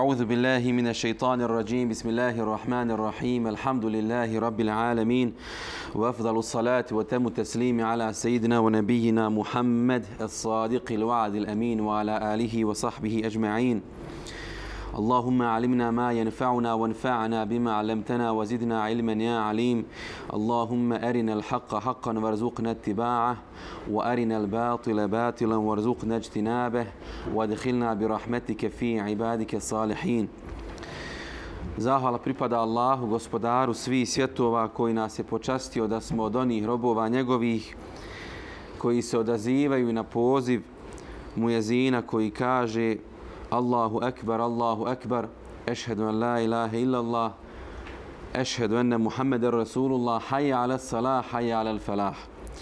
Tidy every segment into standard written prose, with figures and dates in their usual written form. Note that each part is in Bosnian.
أعوذ بالله من الشيطان الرجيم بسم الله الرحمن الرحيم الحمد لله رب العالمين وأفضل الصلاة وتم التسليم على سيدنا ونبينا محمد الصادق الوعد الأمين وعلى آله وصحبه أجمعين اللهم علمنا ما ينفعنا وانفعنا بما علمتنا وزدنا علما يا عليم اللهم أرنا الحق حقا وارزقنا اتباعه وأرنا الباطل باطلا وارزقنا اجتنابه وادخلنا برحمتك في عبادك الصالحين. Zahvala pripada Allahu, gospodaru svih svjetova, koji nas je počastio da smo od onih robova njegovih koji se odazivaju na poziv mujezina koji kaže Allahu akbar, ešhedu an la ilaha illallah, ešhedu enne Muhammeden Rasulullah, hayya ala salah, hayya ala falah.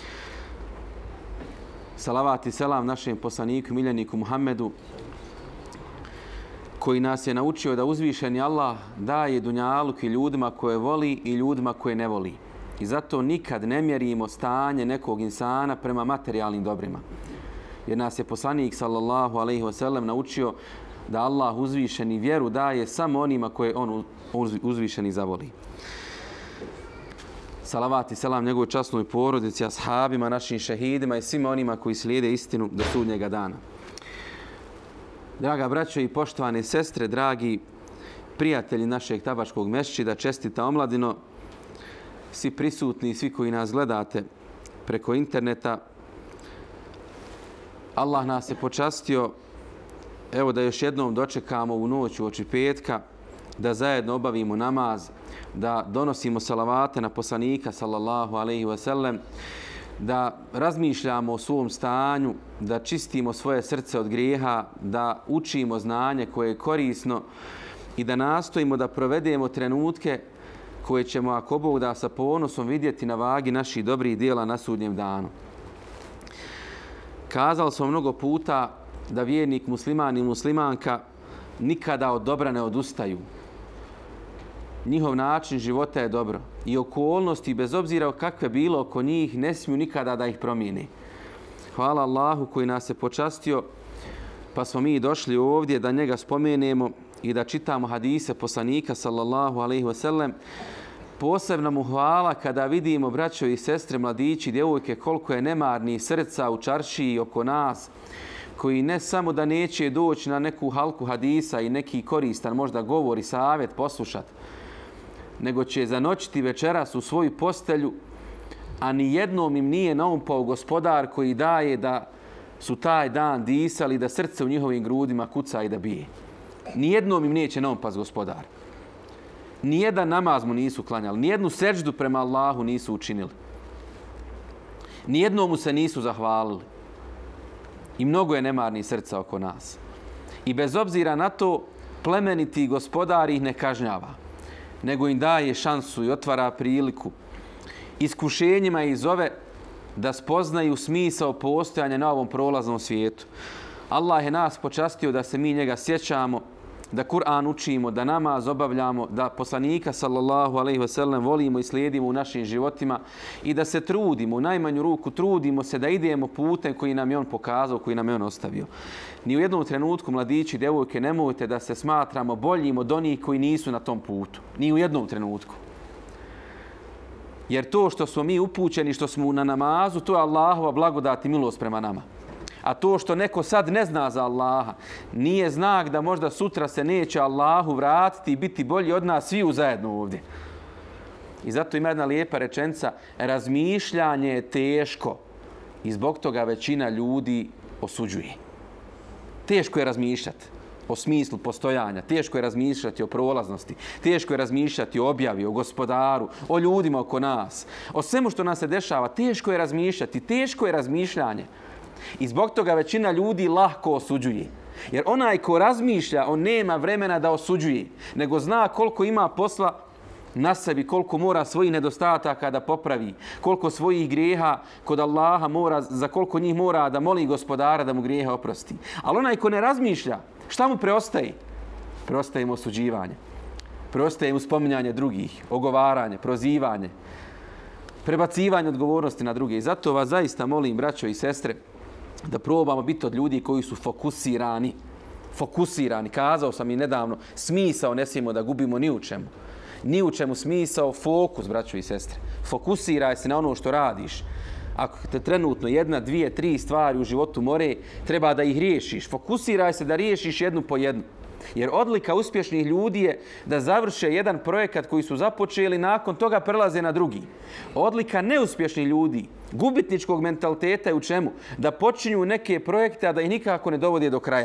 Salavat i selam našem poslaniku, miljeniku Muhammedu, koji nas je naučio da uzvišeni Allah daje dunjaluk i ljudima koje voli i ljudima koje ne voli. I zato nikad ne mjerimo stanje nekog insana prema materijalnim dobrima. Jer nas je poslanik sallallahu alejhi ve sellem naučio da Allah uzvišeni vjeru daje samo onima koje on uzvišeni zavoli. Salavat i selam njegovoj časnoj porodici, ashabima, našim šehidima i svima onima koji slijede istinu do sudnjega dana. Draga braćo i poštovane sestre, dragi prijatelji našeg Tabačkog mesdžida, čestita omladino, svi prisutni i svi koji nas gledate preko interneta, Allah nas je počastio, evo da još jednom dočekamo u noć uoči petka, da zajedno obavimo namaz, da donosimo salavate na poslanika sallallahu alejhi ve sellem, da razmišljamo o svom stanju, da čistimo svoje srce od grijeha, da učimo znanje koje je korisno i da nastojimo da provedemo trenutke koje ćemo, ako Bog da, sa ponosom vidjeti na vagi naših dobrih djela na sudnjem danu. Kazali smo mnogo puta da vjernik musliman i muslimanka nikada od dobra ne odustaju. Njihov način života je dobro i okolnosti, bez obzira kakve bilo oko njih, ne smiju nikada da ih promijene. Hvala Allahu koji nas je počastio, pa smo mi došli ovdje da njega spomenemo i da čitamo hadise poslanika sallallahu alejhi ve sellem. Posebno mu hvala kada vidimo, braćo i sestre, mladići, djevojke, koliko je nemarnih srca u čaršiji oko nas, koji ne samo da neće doći na neku halku hadisa i neki koristan možda govor i savjet poslušati, nego će zanoćiti večeras u svoju postelju, a ni jednom im nije naumpao gospodar koji daje da su taj dan disali, da srce u njihovim grudima kuca i da bije. Ni jednom im neće naumpast gospodar. Nijedan namaz mu nisu klanjali, nijednu seđdu prema Allahu nisu učinili. Nijednom mu se nisu zahvalili. I mnogo je nemarnih srca oko nas. I bez obzira na to, plemeniti gospodar ih ne kažnjava, nego im daje šansu i otvara priliku. Iskušenjima ih zove da spoznaju smisao postojanja na ovom prolaznom svijetu. Allah je nas počastio da se mi njega sjećamo, da Kur'an učimo, da namaz obavljamo, da poslanika sallallahu alejhi ve sellem volimo i slijedimo u našim životima i da se trudimo, u najmanju ruku trudimo se da idemo putem koji nam je on pokazao, koji nam je on ostavio. Ni u jednom trenutku, mladići, djevojke, nemojte da se smatramo boljim od onih koji nisu na tom putu. Ni u jednom trenutku. Jer to što smo mi upućeni, što smo na namazu, to je Allahova blagodat i milost prema nama. A to što neko sad ne zna za Allaha, nije znak da možda sutra se neće Allahu vratiti i biti bolji od nas svi zajedno ovdje. I zato ima jedna lijepa rečenica, razmišljanje je teško i zbog toga većina ljudi osuđuje. Teško je razmišljati o smislu postojanja, teško je razmišljati o prolaznosti, teško je razmišljati o objavi, o gospodaru, o ljudima oko nas, o svemu što nam se dešava, teško je razmišljati, teško je razmišljanje. I zbog toga većina ljudi lahko osuđuje. Jer onaj ko razmišlja, on nema vremena da osuđuje, nego zna koliko ima posla na sebi, koliko mora svojih nedostataka da popravi, koliko svojih grijeha kod Allaha mora, za koliko njih mora da moli gospodara da mu grijeha oprosti. Ali onaj ko ne razmišlja, šta mu preostaje? Preostaje mu osuđivanje. Preostaje mu spominjanje drugih, ogovaranje, prozivanje, prebacivanje odgovornosti na druge. I zato vas zaista molim, braćo i sestre, da probamo biti od ljudi koji su fokusirani. fokusirani. Kazao sam i nedavno, smisao ne smijemo da gubimo ni u čemu. Ni u čemu smisao, fokus, braćo i sestre. Fokusiraj se na ono što radiš. Ako te trenutno 1, 2, 3 stvari u životu more, treba da ih riješiš. Fokusiraj se da riješiš jednu po jednu. Jer odlika uspješnih ljudi je da završe jedan projekat koji su započeli, nakon toga prelaze na drugi. Odlika neuspješnih ljudi, gubitničkog mentaliteta je u čemu? Da počinju neke projekte, a da ih nikako ne dovode do kraja.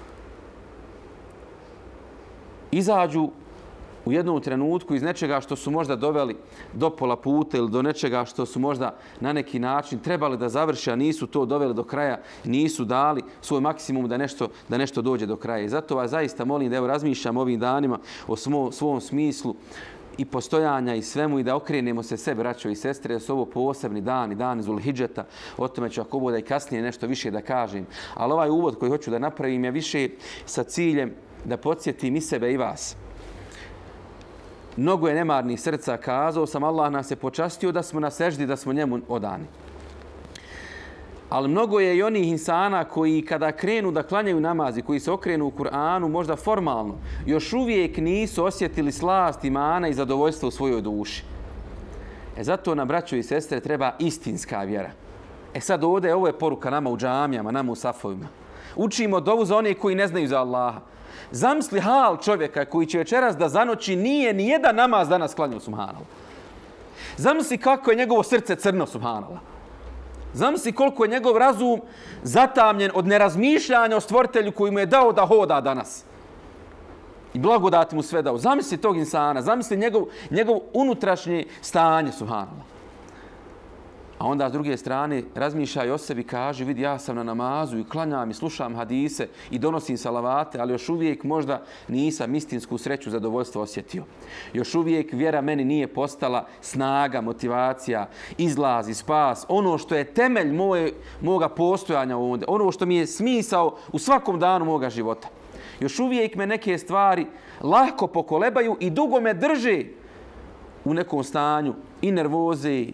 Izađu u jednom trenutku iz nečega što su možda doveli do pola puta ili do nečega što su možda na neki način trebali da završe, a nisu to doveli do kraja, nisu dali svoj maksimum da nešto dođe do kraja. I zato vas zaista molim da razmišljam ovim danima o svom smislu i postojanja i svemu i da okrenemo se sve, braćo i sestre, da su ovo posebni dani, dani Zulhidžeta. O tome ću ako bude i kasnije nešto više da kažem. Ali ovaj uvod koji hoću da napravim je više sa ciljem da podsjetim i sebe i vas. Mnogo je nemarnih srca, kazao sam, Allah nas je počastio da smo na seždi, da smo njemu odani. Ali mnogo je i onih insana koji kada krenu da klanjaju namazi, koji se okrenu u Kur'anu, možda formalno, još uvijek nisu osjetili slast imana i zadovoljstva u svojoj duši. Zato nam, braćo i sestre, treba istinska vjera. Sad ovdje, ovo je poruka nama u džamijama, nama u safovima. Učimo dovu za one koji ne znaju za Allaha. Zamisli hal čovjeka koji će večeras da zanoći nije ni jedan namaz danas klanjao, subhanallah. Zamisli kako je njegovo srce crno, subhanallah. Zamisli koliko je njegov razum zatamljen od nerazmišljanja o stvoritelju koji mu je dao da hoda danas. I blagodati mu sve dao. Zamisli tog insana, zamisli njegov unutrašnje stanje, subhanallah. A onda s druge strane razmišljaj o sebi, kaže, vidi, ja sam na namazu i klanjam i slušam hadise i donosim salavate, ali još uvijek možda nisam istinsku sreću, zadovoljstvo osjetio. Još uvijek vjera meni nije postala snaga, motivacija, izlaz i spas. Ono što je temelj moga postojanja ovdje, ono što mi je smisao u svakom danu moga života. Još uvijek me neke stvari lako pokolebaju i dugo me drže u nekom stanju i nervoze,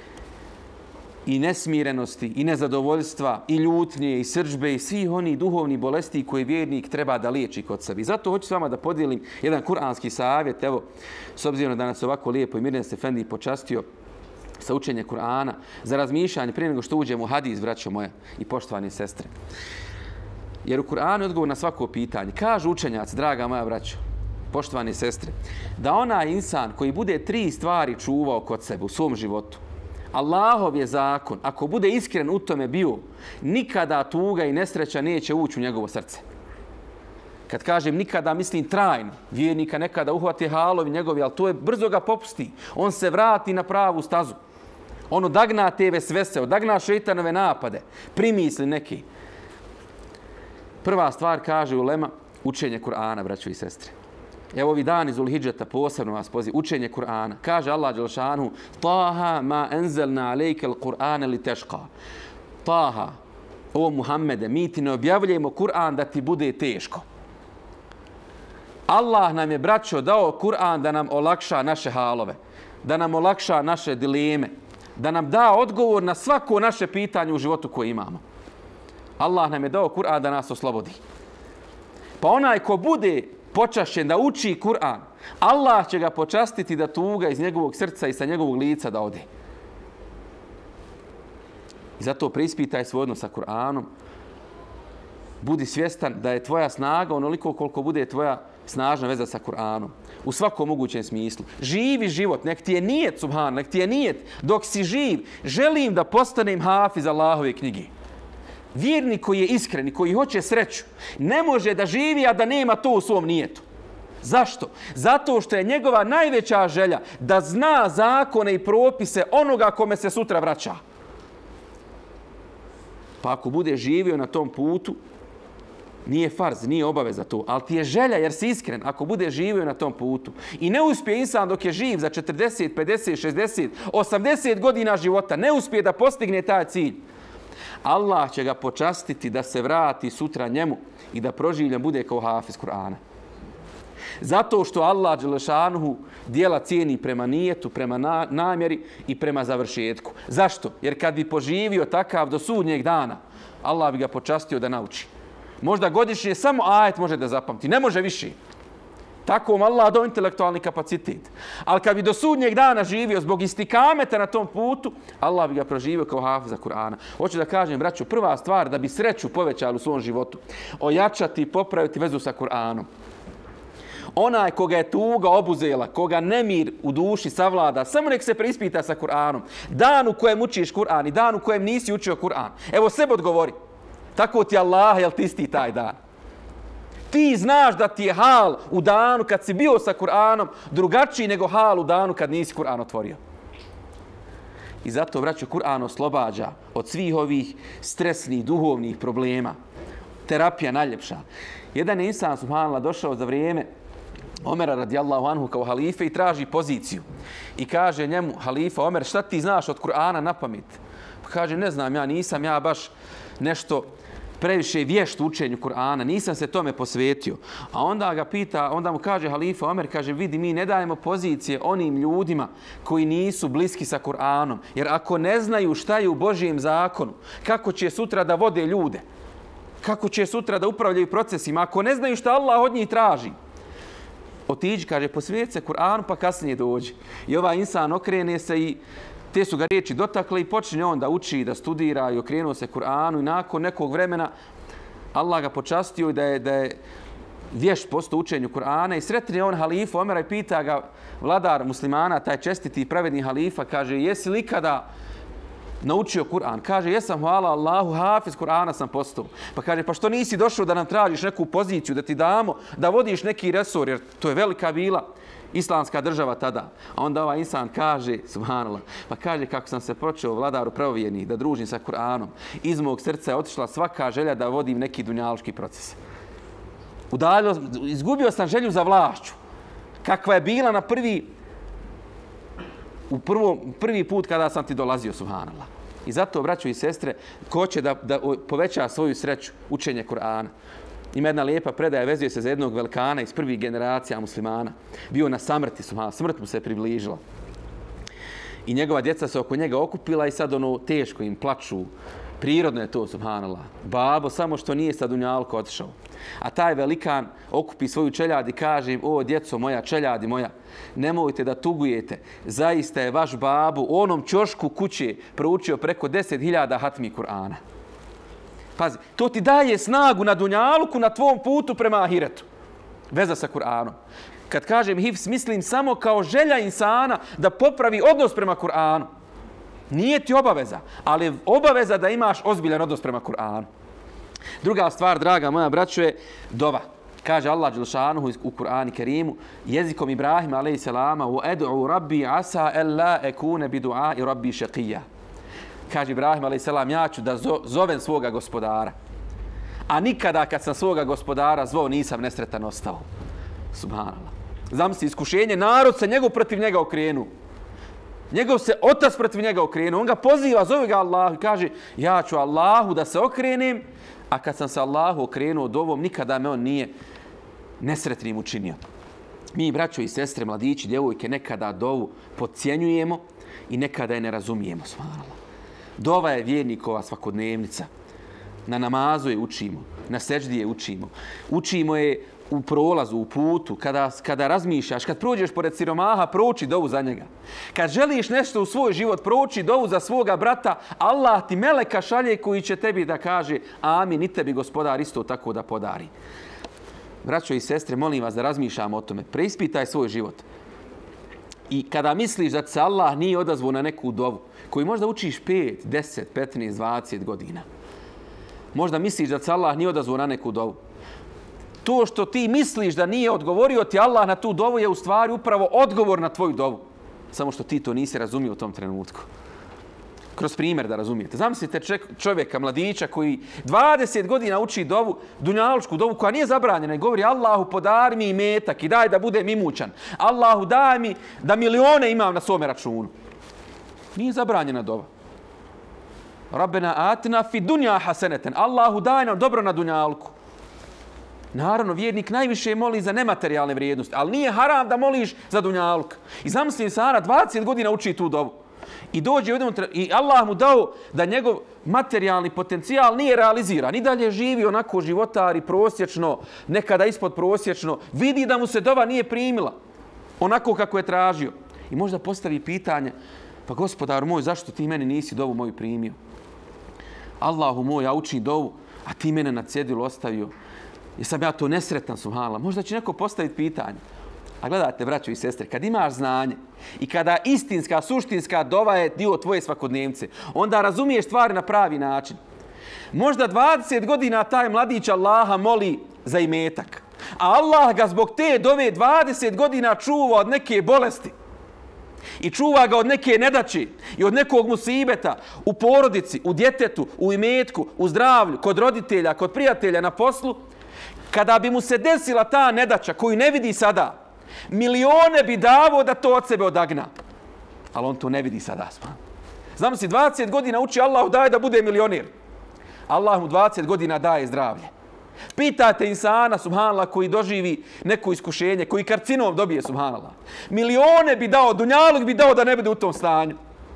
i nesmirenosti, i nezadovoljstva, i ljutnje, i srdžbe, i svih onih duhovnih bolesti koje vjernik treba da liječi kod sebe. Zato hoću s vama da podijelim jedan kuranski savjet. Evo, s obzirom da nas ovako lijepo i Mirnes Efendi počastio sa učenje Kur'ana, za razmišljanje prije nego što uđemo u hadis, braćo moja i poštovane sestre. Jer u Kur'anu je odgovor na svako pitanje. Kažu učenjaci, draga moja braćo, poštovane sestre, da onaj insan koji bude 3 stvari čuvao kod sebe u svom životu, Allahov je zakon, ako bude iskren u tome bio, nikada tuga i nesreća neće ući u njegovo srce. Kad kažem nikada, mislim trajno. Vjernika nekada uhvati halovi njegovi, ali to je brzo ga popusti. On se vrati na pravu stazu. On odagna te vesvese, odagna šeitanove napade, primisli neki. Prva stvar, kaže ulema, učenje Kur'ana, braćo i sestre. Evo ovi dani Zulhidžeta posebno vas pozivam. Učenje Kur'ana. Kaže Allah dželešanu: Taha ma enzelna alejkel Kur'ane li teška. Taha, o Muhammede, mi ti ne objavljujemo Kur'an da ti bude teško. Allah nam je, braćo, dao Kur'an da nam olakša naše halove, da nam olakša naše dileme, da nam da odgovor na svako naše pitanje u životu koje imamo. Allah nam je dao Kur'an da nas oslobodi. Pa onaj ko bude počašćen da uči Kur'an, Allah će ga počastiti da tuga iz njegovog srca i sa njegovog lica da ode. I zato preispitaj svoj odnos sa Kur'anom. Budi svjestan da je tvoja snaga onoliko koliko bude tvoja snažna veza sa Kur'anom. U svakom mogućem smislu. Živi život, nek ti je nijet, subhan, nek ti je nijet dok si živ. Želim da postanem hafiz Allahove knjige. Vjernik koji je iskren i koji hoće sreću, ne može da živi, a da nema to u svom nijetu. Zašto? Zato što je njegova najveća želja da zna zakone i propise onoga kome se sutra vraća. Pa ako bude živio na tom putu, nije farz, nije obaveza to, ali ti je želja jer si iskren ako bude živio na tom putu. I ne uspije insan dok je živ za 40, 50, 60, 80 godina života, ne uspije da postigne taj cilj. Allah će ga počastiti da se vrati sutra njemu i da proživljen bude kao hafiz Kur'ana. Zato što Allah dželešanuhu djela cijeni prema nijetu, prema namjeri i prema završetku. Zašto? Jer kad bi poživio takav do sudnjeg dana, Allah bi ga počastio da nauči. Možda godišnje samo ajet može da zapamti, ne može više. Tako mu Allah dao intelektualni kapacitet. Ali kad bi do sudnjeg dana živio zbog istikameta na tom putu, Allah bi ga proživio kao hafiza Kur'ana. Hoću da kažem, braću, prva stvar da bi sreću povećali u svom životu, ojačati i popraviti vezu sa Kur'anom. Onaj koga je tuga obuzela, koga nemir u duši savlada, samo nek se preispita sa Kur'anom. Dan u kojem učiš Kur'an i dan u kojem nisi učio Kur'an. Evo sebi odgovori. Tako ti Allah, jel ti isti taj dan? Ti znaš da ti je hal u danu kad si bio sa Kur'anom drugačiji nego hal u danu kad nisi Kur'an otvorio. I zato, braćo, Kur'an oslobađa od svih ovih stresnih, duhovnih problema. Terapija najljepša. Jedan je insan, subhanallah, došao za vrijeme Omera radijallahu anhu kao halife i traži poziciju. I kaže njemu, halifa Omer, šta ti znaš od Kur'ana na pamet? Pa kaže, ne znam, nisam ja baš nešto previše vješt u učenju Kur'ana, nisam se tome posvetio. A onda ga pita, onda mu kaže halifa Omer, kaže, vidi, mi ne dajemo pozicije onim ljudima koji nisu bliski sa Kur'anom. Jer ako ne znaju šta je u Božijem zakonu, kako će sutra da vode ljude, kako će sutra da upravljaju procesima, ako ne znaju šta Allah od njih traži, otiđi, kaže, posvijeti se Kur'anu pa kasnije dođi. I ovaj insan okrene se i te su ga riječi dotakle i počne on da uči, da studira i okrenuo se Kur'anu i nakon nekog vremena Allah ga počastio i da je vješt postao učenju Kur'ana i sretne on halifu Omera i pita ga vladar muslimana, taj čestiti i pravedni halifa, kaže, jesi li ikada naučio Kur'an? Kaže, jesam, hvala Allahu, hafiz Kur'ana sam postao. Pa kaže, pa što nisi došao da nam tražiš neku poziciju, da ti damo, da vodiš neki resor, jer to je velika bila islamska država tada. A onda ovaj insan kaže, subhanallah, pa kaže, kako sam se počeo vladaru pravovjernih da družim sa Kur'anom, iz mog srca je otišla svaka želja da vodim neki dunjaluški proces. Izgubio sam želju za vlašću, kakva je bila na prvi put kada sam ti dolazio, subhanallah. I zato, braćo i sestre, ko će da poveća svoju sreću učenje Kur'ana. Ima jedna lijepa predaja, vezuje se za jednog velikana iz prvih generacija muslimana. Bio na samrti, subhanallah, smrt mu se približila. I njegova djeca se oko njega okupila i sad teško im plaču. Prirodno je to, subhanallah. Babo, samo što nije sa dunjalka otišao. A taj velikan okupi svoju čeljad i kaže im, o djeco moja, čeljadi moja, nemojte da tugujete. Zaista je vaš babo u onom ćošku kuće proučio preko 10.000 hatmi Kur'ana. Pazi, to ti daje snagu na dunjaluku, na tvom putu prema ahiretu. Veza sa Kur'anom. Kad kažem hifz, mislim samo kao želja insana da popravi odnos prema Kur'anu. Nije ti obaveza, ali obaveza da imaš ozbiljan odnos prema Kur'anu. Druga stvar, draga moja braćo, je dova. Kaže Allah dželšanuhu u Kur'anu Kerimu jezikom Ibrahima alejhi selama: "U'ad'u rabbi asa alla akuna bi du'a'i rabbi shaqiyya." Kaže Ibrahim alejhi selam, ja ću da zovem svoga gospodara. A nikada kad sam svoga gospodara zvao nisam nesretan ostao. Subhanallah. Zamisli iskušenje, narod se njegov protiv njega okrenuo. Njegov se otac protiv njega okrenuo. On ga poziva, zove ga Allahu i kaže, ja ću Allahu da se okrenem, a kad sam se Allahu okrenuo dovom, nikada me on nije nesretnim učinio. Mi, braćo i sestre, mladići, djevojke, nekada dovu podcjenjujemo i nekada je ne razumijemo. Subhanallah. Dova je vjernikova svakodnevnica. Na namazu je učimo, na seždi je učimo. Učimo je u prolazu, u putu, kada razmišljaš, kad prođeš pored siromaha, prouči dovu za njega. Kad želiš nešto u svoj život, prouči dovu za svoga brata, Allah ti meleka šalje koji će tebi da kaže amin, i tebi gospodar isto tako da podari. Braćo i sestre, molim vas da razmišljamo o tome. Preispitaj svoj život. I kada misliš da se Allah nije odazvao na neku dovu, koju možda učiš 5, 10, 15, 20 godina, možda misliš da se Allah nije odazvao na neku dovu, to što ti misliš da nije odgovorio ti Allah na tu dovu je u stvari upravo odgovor na tvoju dovu. Samo što ti to nisi razumio u tom trenutku. Kroz primjer da razumijete. Zamislite čovjeka, mladića koji 20 godina uči dovu, dunjalučku dovu koja nije zabranjena i govori Allahu podari mi imetak i daj da budem imućan. Allahu daj mi da milione imam na svome računu. Nije zabranjena dova. Rabbena atina fi dunja haseneten. Allahu daj nam dobro na dunjalku. Naravno, vjernik najviše moli za nematerijalne vrijednosti, ali nije haram da moliš za dunjaluk. I zamisli insana 20 godina uči tu dovu. I dođe i Allah mu dao da njegov materijalni potencijal nije realiziran. I dalje živi onako životari prosječno, nekada ispod prosječno. Vidi da mu se dova nije primila onako kako je tražio. I možda postavi pitanje, pa gospodar moj, zašto ti meni nisi dovu moju primio? Allahu moj, ja učim dovu, a ti mene na cjedilu ostavio. Jesam ja to nesretan, subhanallah. Možda će neko postaviti pitanje. A gledajte, braćo i sestre, kad imaš znanje i kada istinska, suštinska dova je dio tvoje svakodnevnice, onda razumiješ stvari na pravi način. Možda 20 godina taj mladić Allaha moli za imetak, a Allah ga zbog te dove 20 godina čuva od neke bolesti. I čuva ga od neke nedaće i od nekog musibeta u porodici, u djetetu, u imetku, u zdravlju, kod roditelja, kod prijatelja na poslu. Kada bi mu se desila ta nedaća koju ne vidi sada, milione bi davo da to od sebe odagna. Ali on to ne vidi sada. Znam si, 20 godina uči Allahu daje da bude milionir. Allah mu 20 godina daje zdravlje. Pitajte insana, subhanallah, koji doživi neko iskušenje, koji karcinom dobije, subhanallah. Milione bi dao, dunjaluk bi dao da ne bude u tom stanju.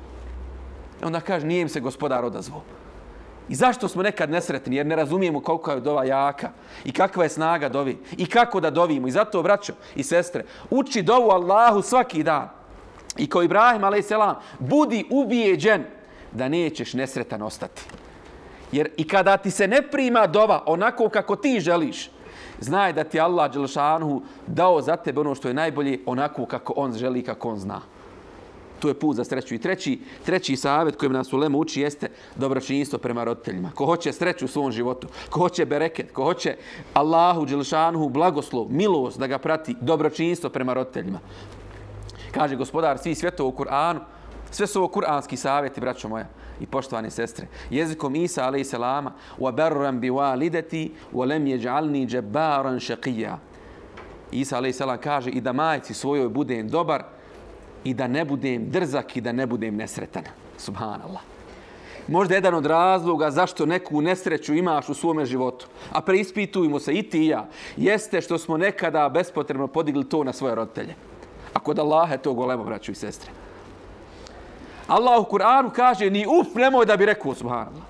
I onda kaže, nije im se gospodar odazvao. I zašto smo nekad nesretni? Jer ne razumijemo koliko je dova jaka i kakva je snaga dovi i kako da dovimo. I zato, braćo i sestre, uči dovu Allahu svaki dan. I kao Ibrahim, a.s. budi ubijeđen da nećeš nesretan ostati. Jer i kada ti se ne prima dova onako kako ti želiš, znaj da ti Allah dželešanu dao za tebe ono što je najbolje onako kako on želi i kako on zna. To je put za sreću. I treći savjet kojim nas ulema uči jeste dobročinstvo prema roditeljima. Ko hoće sreću u svom životu, ko hoće bereket, ko hoće Allahu dželešanu blagoslov, milost da ga prati, dobročinstvo prema roditeljima. Kaže gospodar svih svjetova u Kur'anu, sve su ovo kuranski savjeti, braćo moja i poštovane sestre. Jezikom Isa a.s. وَبَرًّا بِوَالِدَتِي وَلَمْ يَجْعَلْنِي جَبَّارًا شَقِيًّا. Isa a.s. kaže i da majci svojoj budem dobar i da ne budem drzak i da ne budem nesretan. Subhanallah. Možda jedan od razloga zašto neku nesreću imaš u svome životu, a preispitujemo se i ti i ja, jeste što smo nekada bespotrebno podigli to na svoje roditelje. A kod Allaha je to golemo, braćo i sestre. Allah u Kur'anu kaže ni nemoj da bi rekao, subhanallah.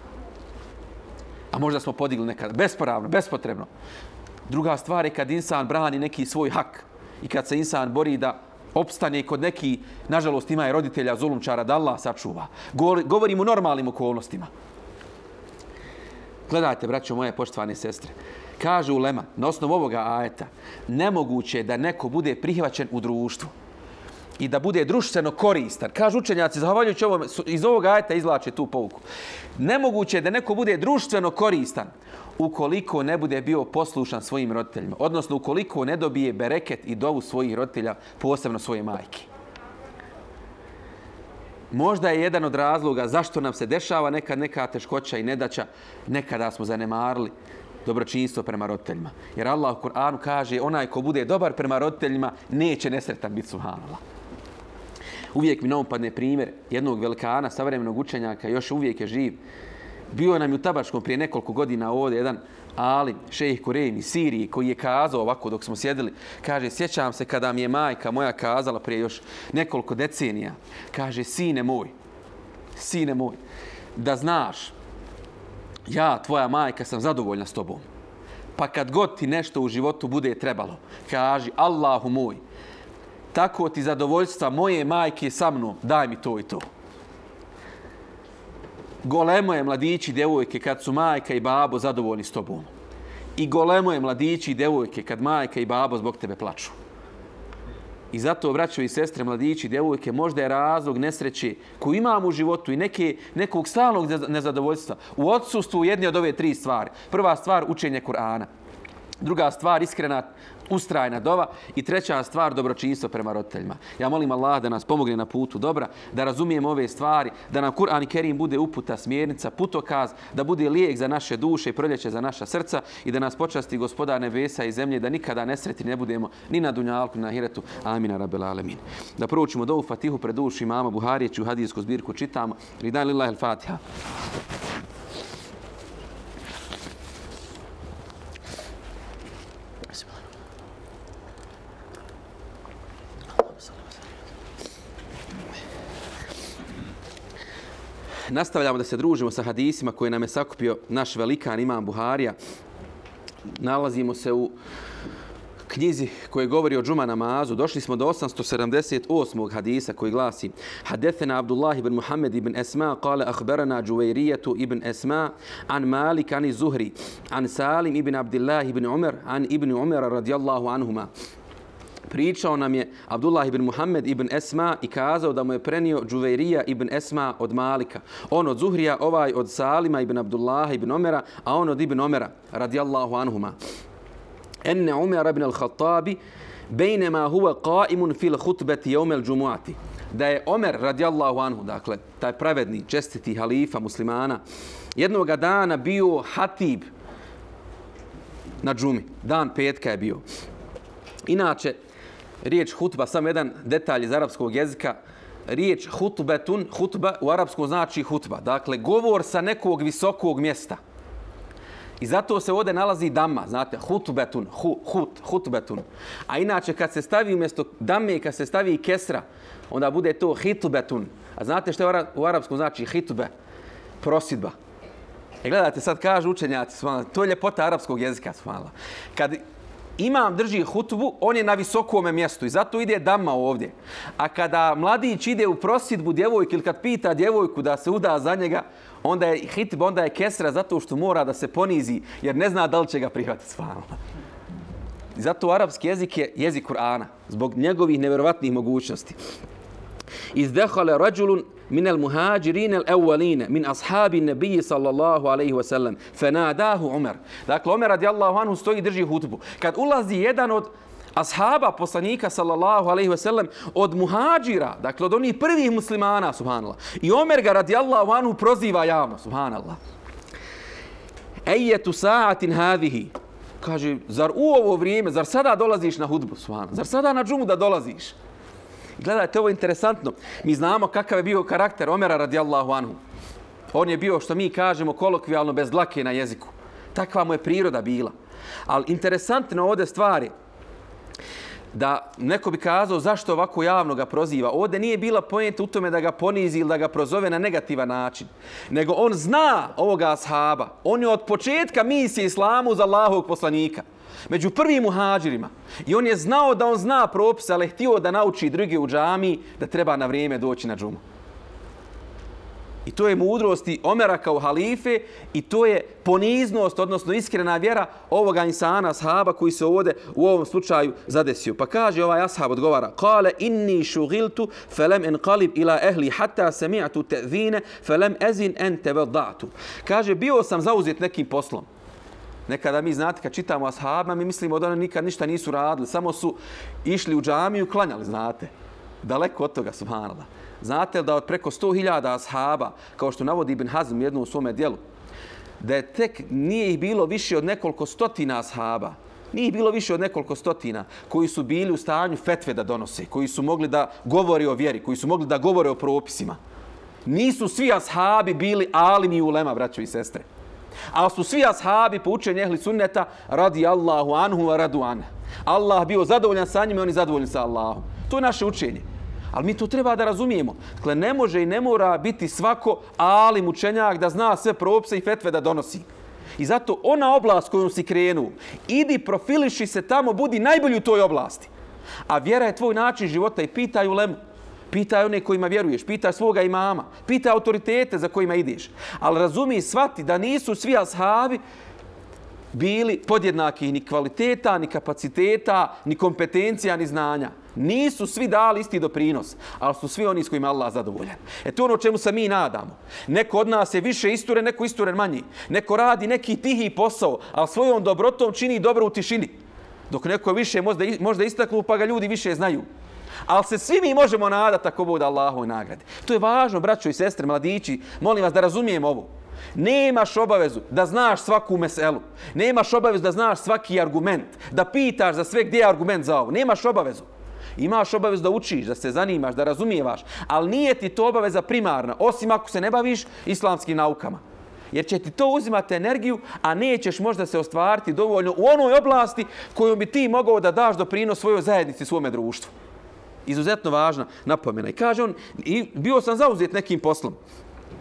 A možda smo podigli nekada, besporavno, bespotrebno. Druga stvar je kad insan brani neki svoj hak i kad se insan bori da opstane kod neki, nažalost ima i roditelja zulumčara, da Allah sačuva. Govorimo o normalnim okolnostima. Gledajte, braćo moje poštovane sestre, kaže ulema, na osnovu ovoga ajeta, nemoguće je da neko bude prihvaćen u društvu i da bude društveno koristan. Kažu učenjaci, zahvaljujući ovom, iz ovog ajeta izvlače tu pouku. Nemoguće je da neko bude društveno koristan ukoliko ne bude bio poslušan svojim roditeljima. Odnosno, ukoliko ne dobije bereket i dovu svojih roditelja, posebno svoje majke. Možda je jedan od razloga zašto nam se dešava neka teškoća i nedaća, nekada smo zanemarili dobročinstvo prema roditeljima. Jer Allah u Kur'anu kaže, onaj ko bude dobar prema roditeljima, neće nesretan biti, subhanallah. Uvijek mi na upadne primjer jednog velikana, savremenog učenjaka, još uvijek je živ. Bio nam je u Tabačkom prije nekoliko godina ovdje jedan alim, šejh Kurejn iz Sirije, koji je kazao ovako dok smo sjedili. Kaže, sjećam se kada mi je majka moja kazala prije još nekoliko decenija. Kaže, sine moj, da znaš, ja, tvoja majka, sam zadovoljna s tobom. Pa kad god ti nešto u životu bude trebalo, kaži, Allahu moj, tako ti zadovoljstva moje majke sa mnom, daj mi to i to. Golemo je mladići i djevojke kad su majka i babo zadovoljni s tobom. I golemo je mladići i djevojke kad majka i babo zbog tebe plaču. I zato, braćo i sestre, mladići i djevojke, možda je razlog nesreće koju imamo u životu i nekog stalnog nezadovoljstva u odsustvu jedne od ove tri stvari. Prva stvar, učenje Kur'ana. Druga stvar, iskrena, ustrajna dova. I treća stvar, dobročinstvo prema roditeljima. Ja molim Allah da nas pomogne na putu dobra, da razumijemo ove stvari, da nam Kur'an i Kerim bude uputa, smjernica, putokaz, da bude lijek za naše duše i proljeće za naša srca i da nas počasti Gospodar nebesa i zemlje, da nikada nesretni ne budemo ni na dunjalku, ni na ahiretu. Amin, rabbel alemin. Da proučimo dovu Fatihu pred dušu imama Buharije, čiju hadijsku zbirku čitamo. Ridan lillahi al-Fatiha. Nastavljamo da se družimo sa hadisima koje nam je sakupio naš velikan imam Buharija. Nalazimo se u knjizi koji govori o džuma namazu. Došli smo do 878. hadisa koji glasi: Hadethena Abdullah ibn Muhammed ibn Esma kale ahberana Džuvejrijetu ibn Esma an Malik an Zuhri an Salim ibn Abdillah ibn Umar an ibn Umara radijallahu anhuma. Pričao nam je Abdullah ibn Muhammed ibn Esma i kazao da mu je prenio Džuvejrija ibn Esma od Malika. On od Zuhrija, ovaj od Salima ibn Abdullah ibn Omera, a on od ibn Omera radijallahu anhuma. Enne Umar ibn al-Khattabi bejnema huwa qaimun fil hutbeti jevmel džumuati. Da je Omer radijallahu anhu, dakle, taj pravedni, čestiti halifa muslimana, jednoga dana bio hatib na džumi. Dan petka je bio. Inače, riječ hutba, samo jedan detalj iz arapskog jezika, riječ hutbetun, hutba u arapskom znači hutba. Dakle, govor sa nekog visokog mjesta. I zato se ovdje nalazi dama, znate, hutbetun, hutbetun. A inače, kad se stavi umjesto dame, kad se stavi kesra, onda bude to hitubetun. A znate što je u arapskom znači hitube? Prosidba. I gledajte, sad kažu učenjaci, to je ljepota arapskog jezika. Kad imam drži hutbu, on je na visokome mjestu i zato ide dama ovdje. A kada mladić ide u prosidbu djevojku ili kad pita djevojku da se uda za njega, onda je hitba, onda je kesra zato što mora da se ponizi jer ne zna da li će ga prihvatiti. I zato arapski jezik je jezik Kur'ana zbog njegovih nevjerovatnih mogućnosti. Izdehale rađulun min al-muhađirine al-awwaline min ashabi nebiji sallallahu alaihi wa sallam fenadahu Umar. Dakle, Umar radijallahu anhu stoji i drži hutbu. Kad ulazi jedan od ashaba poslanika sallallahu alaihi wa sallam od muhađira, dakle od onih prvih muslimana, subhanallah, i Umar ga radijallahu anhu proziva javno, subhanallah. Ejetu sa'atin hadihi. Kaže, zar u ovo vrijeme, zar sada dolaziš na hutbu, subhanallah, zar sada na džumu da dolaziš? Gledajte, ovo je interesantno. Mi znamo kakav je bio karakter Omera radijallahu anhu. On je bio, što mi kažemo, kolokvijalno bez dlake na jeziku. Takva mu je priroda bila. Ali interesantno ovdje stvari da neko bi kazao zašto ovako javno ga proziva. Ovdje nije bila poenta u tome da ga ponizi ili da ga prozove na negativan način. Nego on zna ovoga ashaba. On je od početka misije islamu za Allahovog poslanika. Među prvim muhađirima. I on je znao da on zna propise, ali je htio da nauči druge u džamiji da treba na vrijeme doći na džumu. I to je mudrosti Omera kao halife i to je poniznost, odnosno iskrena vjera ovoga insana, ashaba koji se ovdje u ovom slučaju zadesio. Pa kaže ovaj ashab, odgovara: Kale inni šugiltu felem enqalib ila ehli hatta sami'tu te'zine felem ezin en tevedatu. Kaže, bio sam zauzet nekim poslom. Nekada mi, znate, kad čitamo ashabima, mi mislimo da oni nikad ništa nisu radili. Samo su išli u džamiju i klanjali, znate. Daleko od toga, subhanallah. Znate da od preko 100.000 ashaba, kao što navodi Ibn Hazm u jednom svome dijelu, da je tek nije ih bilo više od nekoliko stotina ashaba. Nije ih bilo više od nekoliko stotina koji su bili u stanju fetve da donose, koji su mogli da govore o vjeri, koji su mogli da govore o propisima. Nisu svi ashabi bili alimi i ulema, braćo i sestre. Ali su svi ashabi po učenju ehli sunneta radi Allahu anhu wa radu anhu. Allah bio zadovoljan sa njima i oni zadovoljni sa Allahom. To je naše učenje. Ali mi to treba da razumijemo. Dakle, ne može i ne mora biti svako alim učenjak da zna sve propise i fetve da donosi. I zato ona oblast kojom si krenuo, idi profiliši se tamo, budi najbolji u toj oblasti. A vjera je tvoj način života i pitaj ulemu. Pitaj one kojima vjeruješ, pitaj svoga imama, pitaj autoritete za kojima ideš. Ali razumij, shvati da nisu svi ashabi bili podjednaki ni kvaliteta, ni kapaciteta, ni kompetencija, ni znanja. Nisu svi dali isti doprinos, ali su svi oni s kojima Allah zadovoljan. To je ono čemu se mi nadamo. Neko od nas je više isturen, neko isturen manji. Neko radi neki tihi posao, ali svojom dobrotom čini dobro u tišini. Dok neko je više možda istaknu, pa ga ljudi više znaju. Ali se svi mi možemo nadati ako bude Allahovoj nagradi. To je važno, braćo i sestre, mladići. Molim vas da razumijemo ovo. Nemaš obavezu da znaš svaku meselu. Nemaš obavezu da znaš svaki argument. Da pitaš za sve gdje je argument za ovo. Nemaš obavezu. Imaš obavezu da učiš, da se zanimaš, da razumijevaš. Ali nije ti to obaveza primarna, osim ako se ne baviš islamskim naukama. Jer će ti to uzimati energiju, a nećeš možda se ostvariti dovoljno u onoj oblasti kojom bi ti mogao da daš doprinos svojoj zajednici, svome društvu. Izuzetno važna napomena. I kaže on, bio sam zauzet nekim poslom.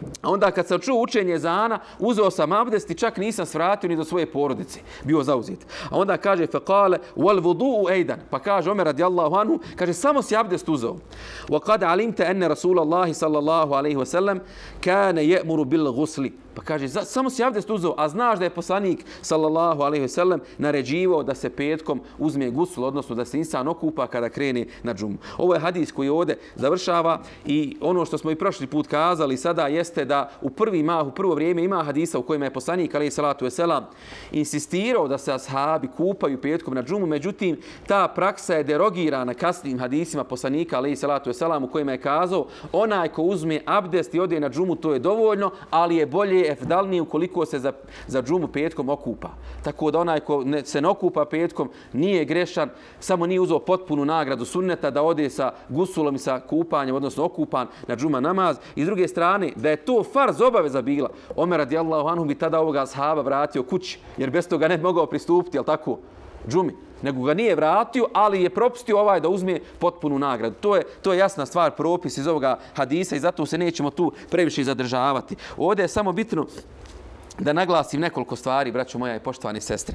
A onda kad sam čuo učenje ezana, uzeo sam abdest i čak nisam svratio ni do svoje porodice. Bio zauzet. A onda kaže faqale wal wudu'u aidan. Pa kaže Omer radijallahu anhu, kaže samo si abdest uzeo. Wa qad alimta anna Rasulullah sallallahu alejhi ve sellem kana ya'muru bil ghusli. Pa kaže samo si abdest uzeo, a znaš da je poslanik sallallahu alejhi ve sellem naređivao da se petkom uzme gusul, odnosno da se insan okupa kada krene na džumu. Ovo je hadis koji ovdje završava i ono što smo i prošli put kazali sada jeste da u prvo vrijeme ima hadisa u kojima je poslanik alejhi salatu vesselam insistirao da se ashabi kupaju petkom na džumu, međutim ta praksa je derogirana kasnijim hadisima poslanika alejhi salatu vesselam u kojima je kazao onaj ko uzme abdest i ode na džumu to je dovoljno, ali je bolje efdalnije ukoliko se za džumu petkom okupa. Tako da onaj ko se ne okupa petkom nije grešan, samo nije uzeo potpunu nagradu sunneta da ode sa gusulom i sa kupanjem, odnosno okupan na džuma namaz. I s druge strane, da je to farz obaveza bila, Omer radijallahu anhu bi tada ovoga ashaba vratio kući, jer bez toga ne bi mogao pristupiti, jel tako, džumi. Nego ga nije vratio, ali je propustio da uzme potpunu nagradu. To je jasna stvar, propis iz ovoga hadisa i zato se nećemo tu previše zadržavati. Ovdje je samo bitno da naglasim nekoliko stvari, braćo moja i poštovane sestre.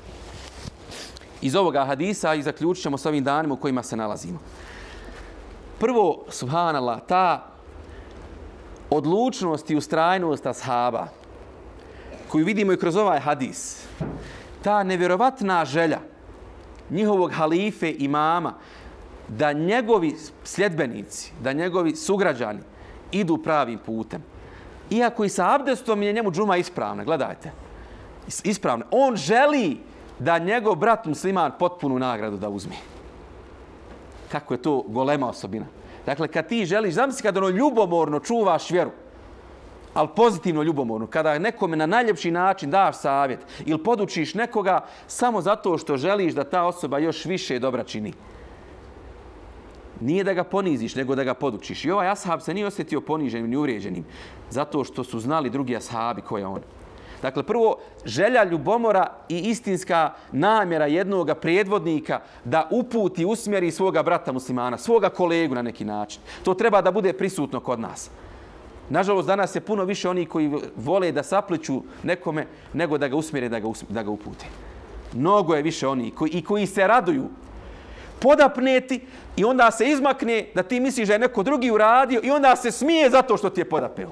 Iz ovoga hadisa i zaključit ćemo s ovim danima u kojima se nalazimo. Prvo, subhanallah, ta odlučnost i ustrajnost ashaba koju vidimo i kroz ovaj hadis, ta nevjerovatna želja njihovog halife, imama, da njegovi sljedbenici, da njegovi sugrađani idu pravim putem. Iako i sa abdestom je njemu džuma ispravna, gledajte, ispravna. On želi da njegov brat musliman potpunu nagradu da uzme. Kako je to golema osobina. Dakle, kad ti želiš, zamisli kad ono ljubomorno čuvaš vjeru, ali pozitivno ljubomorno, kada nekome na najljepši način daš savjet ili podučiš nekoga samo zato što želiš da ta osoba još više dobra čini. Nije da ga poniziš, nego da ga podučiš. I ovaj ashab se nije osjetio poniženim ni uvrijeđenim, zato što su znali drugi ashabi ko je on. Dakle, prvo, želja ljubomora i istinska namjera jednog predvodnika da uputi, usmjeri svoga brata muslimana, svoga kolegu na neki način. To treba da bude prisutno kod nas. Nažalost, danas je puno više oni koji vole da sapliču nekome nego da ga usmjere, da ga upute. Mnogo je više oni koji se raduju podapneti i onda se izmakne da ti misliš da je neko drugi uradio i onda se smije zato što ti je podapeo.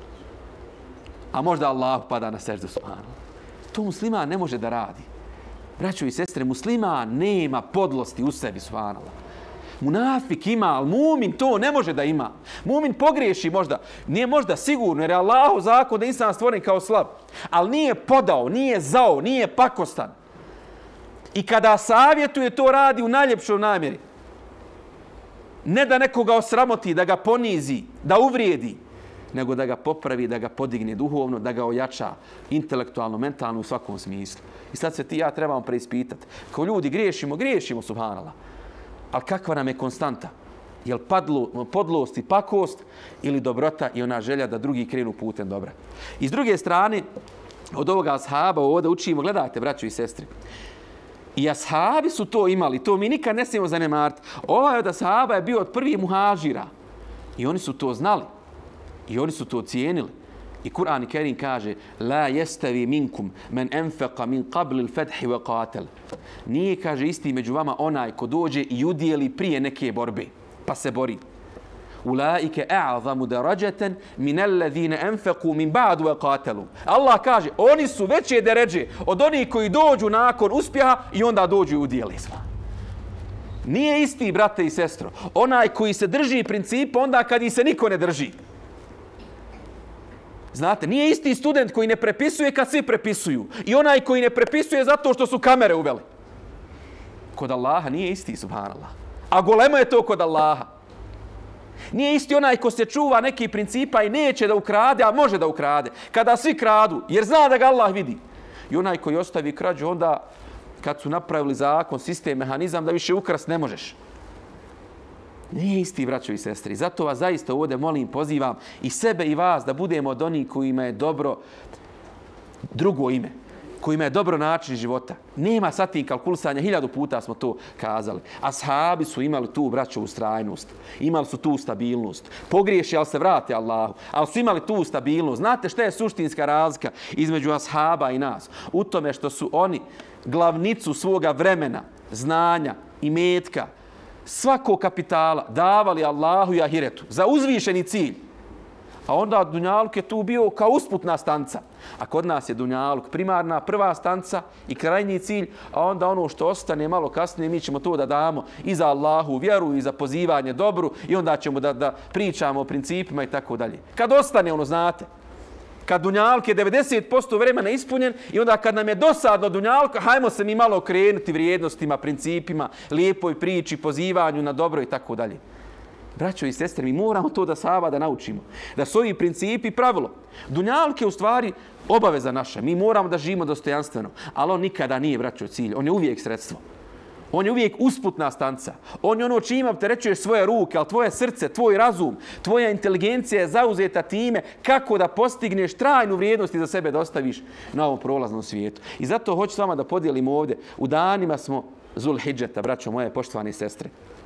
A možda Allah pada na seždu, subhanallah. To musliman ne može da radi. Braćo i sestre, musliman nema podlosti u sebi, subhanallah. Munafik ima, ali mumin to ne može da ima. Mumin pogriješi možda. Nije možda sigurno, jer je Allahov zakon da insan stvoren kao slab. Ali nije podao, nije zao, nije pakostan. I kada savjetuje, to radi u najljepšoj namjeri. Ne da nekoga osramoti, da ga ponizi, da uvrijedi, nego da ga popravi, da ga podigne duhovno, da ga ojača intelektualno, mentalno u svakom smislu. I sad se ti ja trebamo preispitati. Kao ljudi griješimo, subhanallah. Ali kakva nam je konstanta? Je li podlost i pakost ili dobrota i ona želja da drugi krenu putem dobra? I s druge strane, od ovoga ashaba ovdje učimo, gledajte, braćo i sestri, i ashabi su to imali, to mi nikad ne smijemo zanemariti. Ovaj od ashaba je bio od prvih muhađira i oni su to znali i oni su to cijenili. I Kur'an Kerim kaže la yastavi minkum man anfaqa min qabl al-fath wa qatal. Nije, kaže, isti među vama onaj ko dođe i udjeli prije neke borbe, pa se bori. Ulaike a'zamu darajatan min alladhina anfaqu min ba'd wa qatalu. Allah kaže, oni su veće deređe od onih koji dođu nakon uspjeha i onda dođu i udjeli. Nije isti, brate i sestro, onaj koji se drži principa onda kad ih se niko ne drži. Znate, nije isti student koji ne prepisuje kad svi prepisuju. I onaj koji ne prepisuje zato što su kamere uveli. Kod Allaha nije isti, subhanallah. A golema je to kod Allaha. Nije isti onaj ko se čuva neki principa i neće da ukrade, a može da ukrade. Kada svi kradu, jer zna da ga Allah vidi. I onaj koji ostavi krađu, onda kad su napravili zakon, sistem, mehanizam, da više ukrast ne možeš. Nije isti, braćo i sestri. Zato vas zaista ovdje molim, pozivam i sebe i vas da budemo od onih kojima je dobro drugo ime. kojima je dobro način života. Nema sad tim kalkulisanja, 1000 puta smo to kazali. Ashabi su imali tu braćovu strajnost, imali su tu stabilnost. Pogriješi, ali se vrate Allahu, ali su imali tu stabilnost. Znate šta je suštinska razlika između ashaba i nas? U tome što su oni glavnicu svoga vremena, znanja i metka, svakog kapitala davali Allahu i ahiretu za uzvišeni cilj. A onda dunjaluk je tu bio kao usputna stanca. A kod nas je dunjaluk primarna, prva stanca i krajnji cilj, a onda ono što ostane malo kasnije mi ćemo to da damo i za Allahu vjeru i za pozivanje dobru i onda ćemo da pričamo o principima i tako dalje. Kad ostane ono, znate, kad dunjaluk je 90% vremena ispunjen i onda kad nam je dosadno dunjalka, hajmo se mi malo okrenuti vrijednostima, principima, lijepoj priči, pozivanju na dobro i tako dalje. Braćo i sestre, mi moramo to da sahaba da naučimo. Da su ovi principi pravilo. Dunjaluk je u stvari obaveza naša. Mi moramo da živimo dostojanstveno. Ali on nikada nije, braćo, cilj. On je uvijek sredstvo. On je uvijek usputna stanca. On je ono čime opterećuješ svoje ruke, ali tvoje srce, tvoj razum, tvoja inteligencija je zauzeta time kako da postigneš trajnu vrijednost i za sebe dostaviš na ovom prolaznom svijetu. I zato hoću s vama da podijelimo ovdje. U danima smo Zulhidžeta, braćo moje poštovane sestre.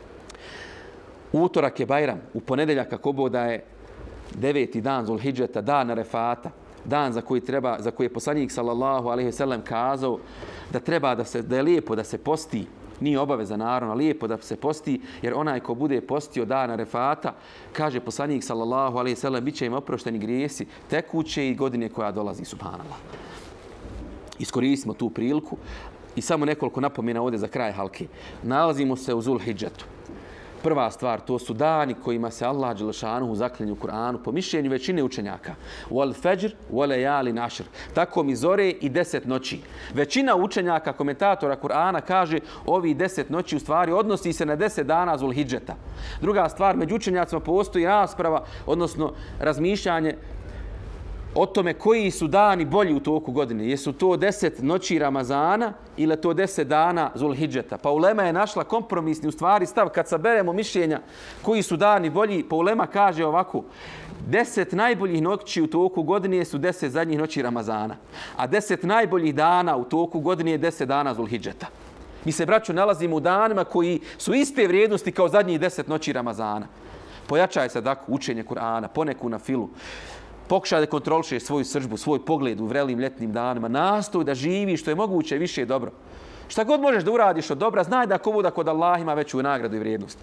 Utorak je Bajram, u ponedjeljak kako Bog da je 9. dan Zulhidžeta, dan Arefata, dan za koji je poslanik sallallahu alejhi ve sellem kazao da je lijepo da se posti, nije obaveza naravno, lijepo da se posti, jer onaj ko bude postio dan Arefata, kaže poslanik sallallahu alejhi ve sellem, bit će im oprošteni grijesi tekuće i godine koja dolazi, subhanallah. Iskoristimo tu priliku i samo nekoliko napomena ovdje za kraj halke. Nalazimo se u Zulhidžetu. Prva stvar, to su dani kojima se Allah dželešanuhu zaklinje u Kur'anu po mišljenju većine učenjaka. Wal fajr wa layalin ashr. Tako mi zore i 10 noći. Većina učenjaka, komentatora Kur'ana kaže ovi 10 noći u stvari odnosi se na 10 dana Zulhidžeta. Druga stvar, među učenjacima postoji rasprava, odnosno razmišljanje o tome koji su dani bolji u toku godine. Jesu to 10 noći Ramazana ili to 10 dana Zulhidžeta. Pa ulema je našla kompromisni u stvari stav. Kad saberemo mišljenja koji su dani bolji, pa ulema kaže ovako: 10 najboljih noći u toku godine su 10 zadnjih noći Ramazana. A 10 najboljih dana u toku godine je 10 dana Zulhidžeta. Mi se, braćo, nalazimo u danima koji su iste vrijednosti kao zadnjih 10 noći Ramazana. Pojačaj se dakle učenje Kur'ana, poneku na filu. Pokušaj da kontrolišeš svoju sržbu, svoj pogled u vrelim ljetnim danima. Nastoj da živiš što je moguće više dobro. Šta god možeš da uradiš od dobra, znaj da ako bude kod Allah ima veću nagradu i vrijednost.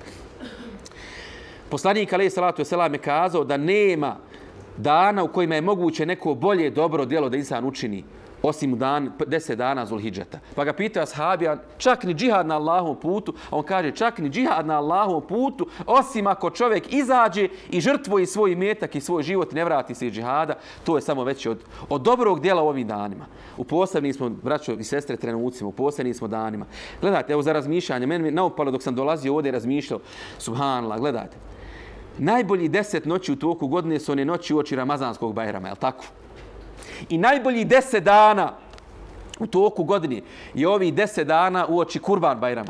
Poslanik alejhi salatu vesselam je kazao da nema dana u kojima je moguće neko bolje dobro djelo da insan učini osim u 10 dana Zulhidžeta. Pa ga pitao ashabija, čak ni džihad na Allahovom putu, a on kaže čak ni džihad na Allahovom putu, osim ako čovjek izađe i žrtvuje svoj imetak i svoj život i ne vrati se iz džihada, to je samo veći od dobrog djela u ovim danima. U posebnim smo, braćo i sestre, trenucima, u posebnim smo danima. Gledajte, evo za razmišljanje, meni je naupalo dok sam dolazio ovdje i razmišljao, subhanallah, gledajte. Najbolji 10 noći u toku godine su one noći uoči Ramazanskog Bajrama, je li tako? I najbolji 10 dana u toku godine je ovih 10 dana uoči Kurban Bajrama.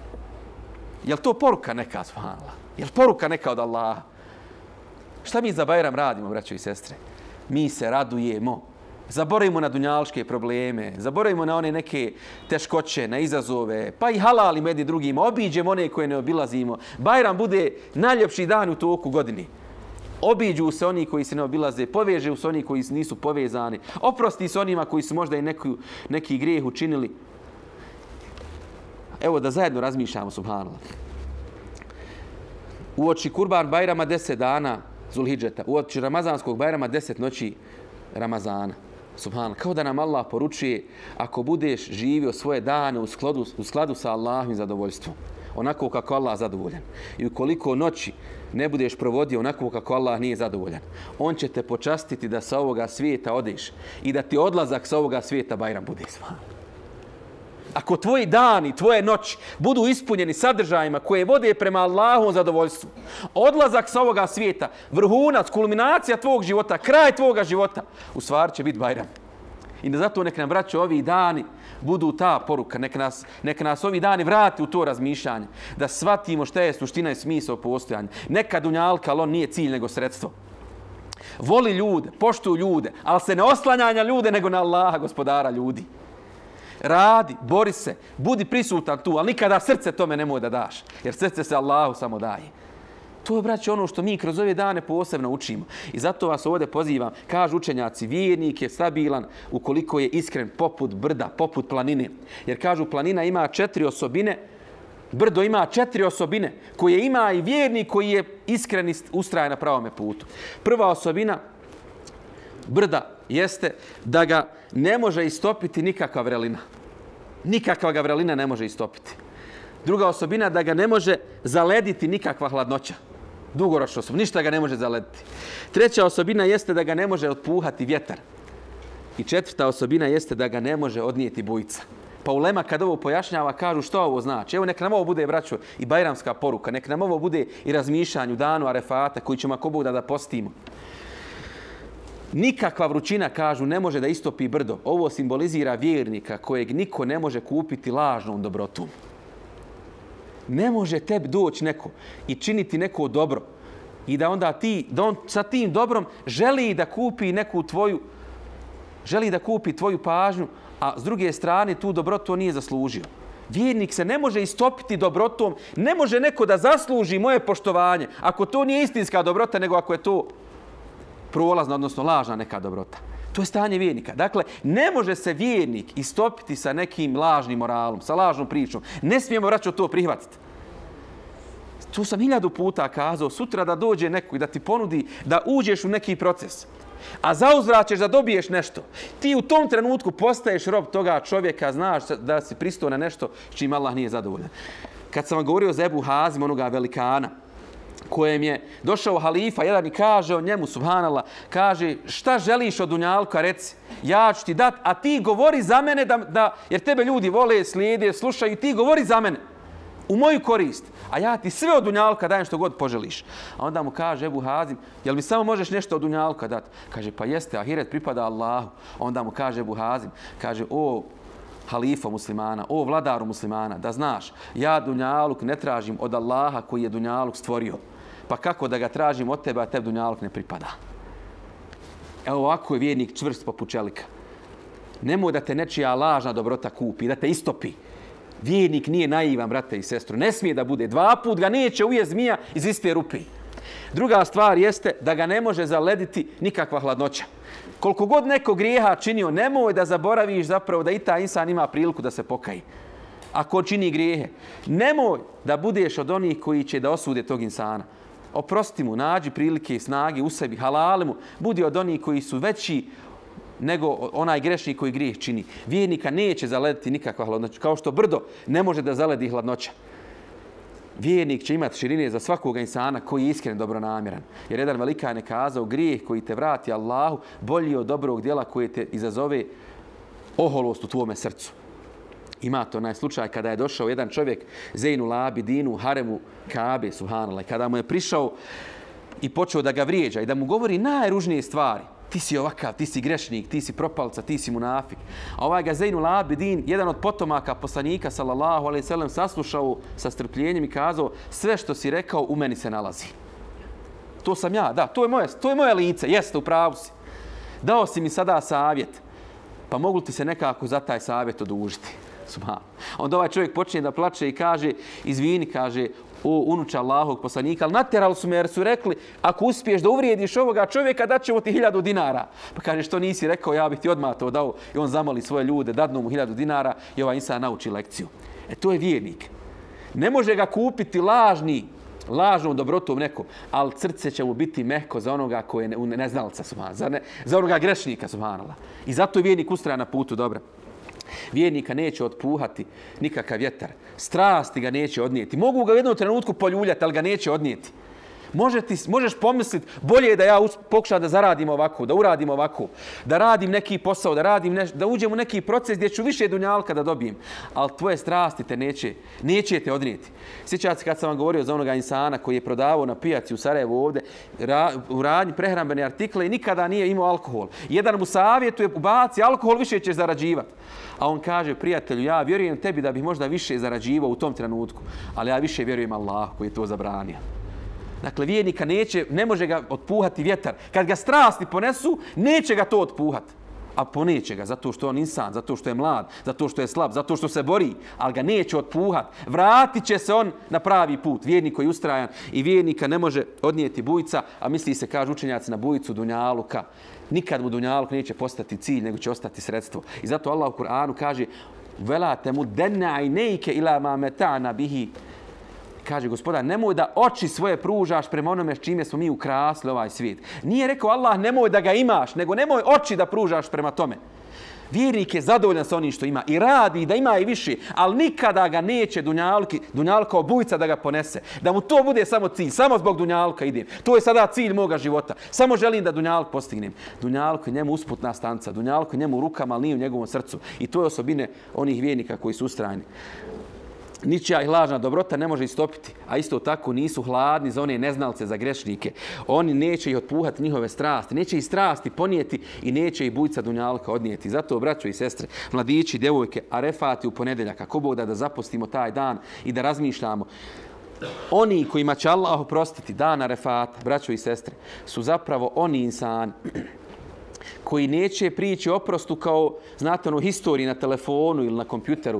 Je li to poruka neka, subhanallah? Je li poruka neka od Allaha? Šta mi za Bajram radimo, braćo i sestre? Mi se radujemo. Zaboravimo na dunjalške probleme, zaboravimo na one neke teškoće, na izazove, pa i halal i medni drugima. Obiđemo one koje ne obilazimo. Bajram bude najljepši dan u toku godine. Obiđu se oni koji se ne obilaze, povežu se oni koji nisu povezani, oprosti se onima koji su možda i neki grijeh učinili. Evo da zajedno razmišljamo, subhanallah. Uoči Kurban Bajrama 10 dana Zulhidžeta, uoči Ramazanskog Bajrama 10 noći Ramazana. Subhanallah, kao da nam Allah poručuje, ako budeš živio svoje dane u skladu sa Allahovim zadovoljstvom, onako kako Allah zadovoljan. I ukoliko noći ne budeš provodio onako kako Allah nije zadovoljan, on će te počastiti da sa ovoga svijeta odeš i da ti odlazak sa ovoga svijeta Bajram bude. Ako tvoji dani, tvoje noći budu ispunjeni sadržajima koje vode prema Allahovom zadovoljstvu, odlazak sa ovoga svijeta, vrhunac, kulminacija tvog života, kraj tvoga života, u stvari će biti Bajram. I zato nek nam, braćo, ovi dani budu ta poruka, nek nas ovi dani vrati u to razmišljanje, da shvatimo šta je suština i smisao postojanja. Neka dunjalka, ali on nije cilj nego sredstvo. Voli ljude, poštuju ljude, ali se ne oslanja na ljude nego na Allaha, gospodara ljudi. radi, bori se, budi prisutan tu, ali nikada srce tome nemoj da daš, jer srce se Allahu samo daje. To je, braće, ono što mi kroz ove dane posebno učimo. I zato vas ovdje pozivam, kažu učenjaci, vjernik je stabilan ukoliko je iskren poput brda, poput planine. Jer kažu planina ima 4 osobine, brdo ima 4 osobine koje ima i vjernik koji je iskren i ustraje na pravome putu. Prva osobina brda jeste da ga ne može istopiti nikakva vrelina. Nikakva ga vrelina ne može istopiti. Druga osobina da ga ne može zalediti nikakva hladnoća. Dugoročno osobina, ništa ga ne može zalediti. Treća osobina jeste da ga ne može otpuhati vjetar. I četvrta osobina jeste da ga ne može odnijeti bujica. Pa ulema kad ovo pojašnjava kažu što ovo znači. Evo nek nam ovo bude, braćo, i bajramska poruka. Nek nam ovo bude i razmišljanje u danu Arefata koji ćemo ako Bog da postimo. Nikakva vrućina, kažu, ne može da istopi brdo. Ovo simbolizira vjernika kojeg niko ne može kupiti lažnom dobrotom. Ne može tebi doći neko i činiti neko dobro i da onda da on sa tim dobrom želi da kupi tvoju pažnju, a s druge strane tu dobrotu on nije zaslužio. Vjernik se ne može istopiti dobrotom, ne može neko da zasluži moje poštovanje ako to nije istinska dobrota, nego ako je to prolazna, odnosno lažna neka dobrota. To je stanje vjernika. Dakle, ne može se vjernik istopiti sa nekim lažnim moralom, sa lažnom pričom. Ne smijemo, braćo, to prihvatiti. To sam 1000 puta kazao. Sutra da dođe neko i da ti ponudi da uđeš u neki proces, a zauzvrat ćeš da dobiješ nešto. Ti u tom trenutku postaješ rob toga čovjeka, znaš da si pristao na nešto s čim Allah nije zadovoljan. Kad sam vam govorio za Ebu Hazim, onoga velikana, kojem je došao halifa, jedan i kaže o njemu, subhanallah, kaže šta želiš od dunjalka, reci, ja ću ti dat, a ti govori za mene, jer tebe ljudi vole, slijede, slušaju, ti govori za mene, u moju korist, a ja ti sve od dunjalka dajem što god poželiš. A onda mu kaže Ebu Hazim, jel mi samo možeš nešto od dunjalka dati? Kaže, pa jeste, ahiret pripada Allahu. A onda mu kaže Ebu Hazim, kaže, o halifo muslimana, o vladaru muslimana, da znaš, ja dunjaluk ne tražim od Allaha koji je dunjaluk stvorio. Pa kako da ga tražim od tebe, a tebi dunjaluk ne pripada? Evo ovako je vjernik čvrst poput čelika. Nemoj da te nečija lažna dobrota kupi, da te istopi. Vjernik nije naivan, brate i sestru. Ne smije da bude. 2 puta ga neće ujest zmija iz iste rupe. Druga stvar jeste da ga ne može zalediti nikakva hladnoća. Koliko god neko grijeha činio, nemoj da zaboraviš zapravo da i taj insan ima priliku da se pokaji. Ako čini grijehe, nemoj da budeš od onih koji će da osude tog insana. Oprosti mu, nađi prilike i snage u sebi, halali mu. Budi od onih koji su veći nego onaj grešnik koji grijeh čini. Vjernika neće zalediti nikakva hladnoća. Kao što brdo ne može da zaledi hladnoća. Vjernik će imati širine za svakoga insana koji je iskren dobronamjeran. Jer jedan velikan je kazao, grijeh koji te vrati Allahu bolji od dobrog djela koje te izazove oholost u tvome srcu. Ima to onaj slučaj kada je došao jedan čovjek Zejnul Abidinu u haremu Kabe, subhanallah, kada mu je prišao i počeo da ga vrijeđa i da mu govori najružnije stvari. Ti si ovakav, ti si grešnik, ti si propalca, ti si munafik. A ovaj ga Zejnul Abidin, jedan od potomaka poslanika, sallallahu alejhi ve sellem, saslušao sa strpljenjem i kazao, sve što si rekao u meni se nalazi. To sam ja, da, to je moje lice, jeste, u pravu si. Dao si mi sada savjet, pa mogu ti se nekako za taj savjet odužiti. Onda ovaj čovjek počne da plače i kaže, izvini, kaže, o unuče Allahovog poslanika, ali natjerali su me jer su rekli, ako uspiješ da uvrijediš ovoga čovjeka, daćemo ti 1000 dinara. Pa kaže, što nisi rekao, ja bih ti odmah to dao. I on zamoli svoje ljude, dadnu mu 1000 dinara i ovaj insan nauči lekciju. To je vjernik. Ne može ga kupiti lažnom dobrotom nekom, ali srce će mu biti mehko za onoga koji je neznalca, za onoga grešnika, subhanallah. I zato je vjernik ustraja na putu dobra. Vjernika neće otpuhati nikakav vjetar. Strasti ga neće odnijeti. Mogu ga u jednom trenutku poljuljati, ali ga neće odnijeti. Možeš pomisliti, bolje je da ja pokušam da zaradim ovako, da uradim ovako, da radim neki posao, da uđem u neki proces gdje ću više dunjalka da dobijem. Ali tvoje strasti te neće te odnijeti. Sjećate se kad sam vam govorio za onoga insana koji je prodavao na pijaci u Sarajevu ovdje u radnji prehrambene artikle i nikada nije imao alkohol. Jedan mu savjetuje, ubaci alkohol, više ćeš zarađivati. A on kaže, prijatelju, ja vjerujem tebi da bih možda više zarađivao u tom trenutku, ali ja više vjerujem Allahu koji je to zabranio. Dakle, vjernika ne može ga otpuhati vjetar. Kad ga strasti ponesu, neće ga to otpuhati. a poneće ga zato što on insan, zato što je mlad, zato što je slab, zato što se bori, ali ga neće otpuhat. Vratit će se on na pravi put. Vjernik koji je ustrajan i vjernika ne može odnijeti bujica, a misli se, kažu učenjaci, na bujicu dunjaluka. Nikad mu dunjaluk neće postati cilj, nego će ostati sredstvo. I zato Allah u Kur'anu kaže velate mu denna inejke ila ma meta'na bihi. Kaže Gospodar, nemoj da oči svoje pružaš prema onome s čime smo mi ukrasili ovaj svijet. Nije rekao Allah nemoj da ga imaš, nego nemoj oči da pružaš prema tome. Vjernik je zadovoljan sa onim što ima i radi da ima i više, ali nikada ga neće dunjalka obujica da ga ponese. Da mu to bude samo cilj, samo zbog dunjalka idem. To je sada cilj moga života. Samo želim da dunjalk postignem. Dunjalk je njemu usputna stanca, dunjalk je njemu u rukama, ali nije u njegovom srcu. I to je osobine onih vjernika koji su ustrajni. Ničija ih lažna dobrota ne može istopiti, a isto tako nisu hladni za one neznalce, za grešnike. Oni neće ih otpuhati njihove strasti, neće ih strasti ponijeti i neće ih bujica dunjalka odnijeti. Zato, braćo i sestre, mladići, djevojke, arefati u ponedjeljak, ako Bog da zapostimo taj dan i da razmišljamo. Oni kojima će Allah oprostiti dan arefata, braćo i sestre, su zapravo oni insani koji neće prići oprostu kao, znate, ono historiji na telefonu ili na kompjuteru,